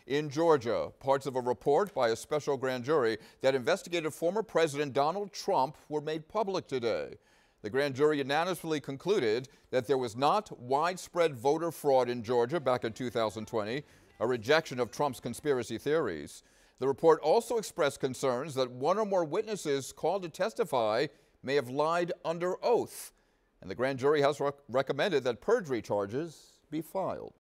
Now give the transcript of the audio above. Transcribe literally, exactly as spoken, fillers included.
In Georgia, parts of a report by a special grand jury that investigated former President Donald Trump were made public today. The grand jury unanimously concluded that there was not widespread voter fraud in Georgia back in two thousand twenty, a rejection of Trump's conspiracy theories. The report also expressed concerns that one or more witnesses called to testify may have lied under oath, and the grand jury has rec- recommended that perjury charges be filed.